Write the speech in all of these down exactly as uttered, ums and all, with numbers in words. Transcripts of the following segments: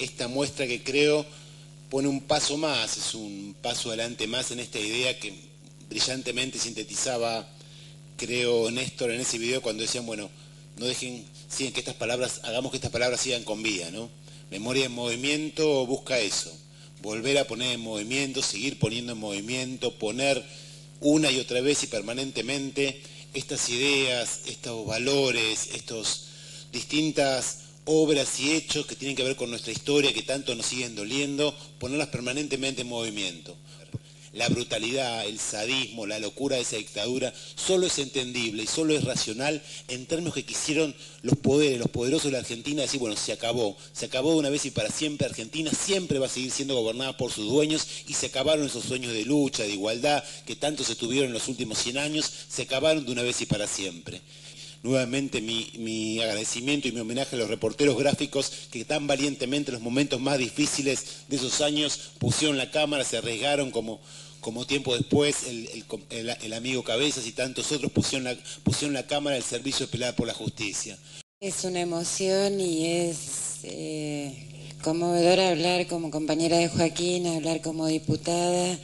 esta muestra que creo pone un paso más, es un paso adelante más en esta idea que brillantemente sintetizaba, creo, Néstor en ese video cuando decían, bueno, no dejen, sigan que estas palabras, hagamos que estas palabras sigan con vida, ¿no? Memoria en movimiento busca eso, volver a poner en movimiento, seguir poniendo en movimiento, poner una y otra vez y permanentemente estas ideas, estos valores, estas distintas obras y hechos que tienen que ver con nuestra historia, que tanto nos siguen doliendo, ponerlas permanentemente en movimiento. La brutalidad, el sadismo, la locura de esa dictadura solo es entendible y solo es racional en términos que quisieron los poderes, los poderosos de la Argentina, decir, bueno, se acabó, se acabó de una vez y para siempre. Argentina siempre va a seguir siendo gobernada por sus dueños y se acabaron esos sueños de lucha, de igualdad, que tanto se tuvieron en los últimos cien años, se acabaron de una vez y para siempre. Nuevamente mi, mi agradecimiento y mi homenaje a los reporteros gráficos que tan valientemente en los momentos más difíciles de esos años pusieron la cámara, se arriesgaron como, como tiempo después el, el, el, el amigo Cabezas y tantos otros pusieron la, pusieron la cámara al servicio de pelear por la justicia. Es una emoción y es eh, conmovedor hablar como compañera de Joaquín, hablar como diputada.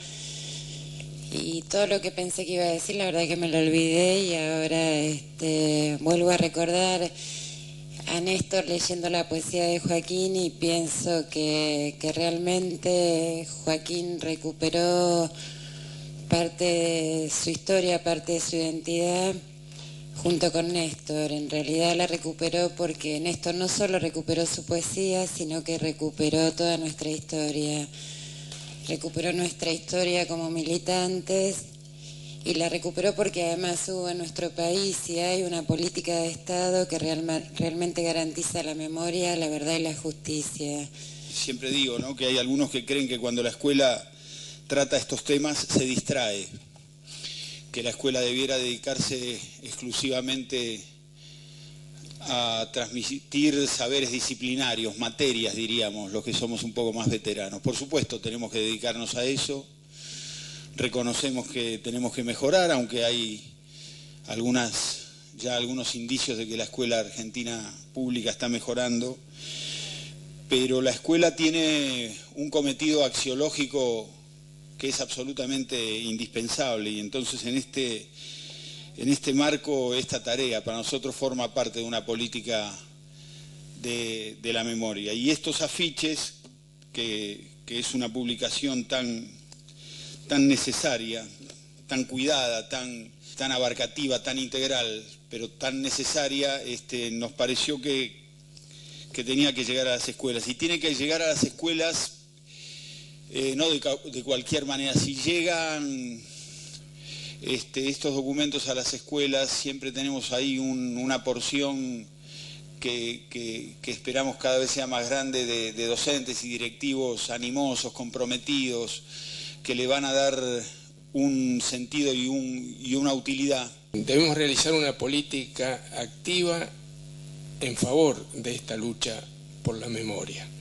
Y todo lo que pensé que iba a decir, la verdad que me lo olvidé y ahora este, vuelvo a recordar a Néstor leyendo la poesía de Joaquín y pienso que, que realmente Joaquín recuperó parte de su historia, parte de su identidad junto con Néstor. En realidad la recuperó porque Néstor no solo recuperó su poesía, sino que recuperó toda nuestra historia. Recuperó nuestra historia como militantes y la recuperó porque además hubo en nuestro país y hay una política de Estado que real, realmente garantiza la memoria, la verdad y la justicia. Siempre digo, ¿no?, que hay algunos que creen que cuando la escuela trata estos temas se distrae, que la escuela debiera dedicarse exclusivamente a transmitir saberes disciplinarios, materias, diríamos, los que somos un poco más veteranos. Por supuesto, tenemos que dedicarnos a eso, reconocemos que tenemos que mejorar, aunque hay algunas, ya algunos indicios de que la escuela argentina pública está mejorando, pero la escuela tiene un cometido axiológico que es absolutamente indispensable y entonces en este... En este marco, esta tarea para nosotros forma parte de una política de, de la memoria. Y estos afiches, que, que es una publicación tan, tan necesaria, tan cuidada, tan, tan abarcativa, tan integral, pero tan necesaria, este, nos pareció que, que tenía que llegar a las escuelas. Y tiene que llegar a las escuelas, eh, no de, de cualquier manera. Si llegan... Este, estos documentos a las escuelas, siempre tenemos ahí un, una porción que, que, que esperamos cada vez sea más grande de, de docentes y directivos animosos, comprometidos, que le van a dar un sentido y, un, y una utilidad. Debemos realizar una política activa en favor de esta lucha por la memoria.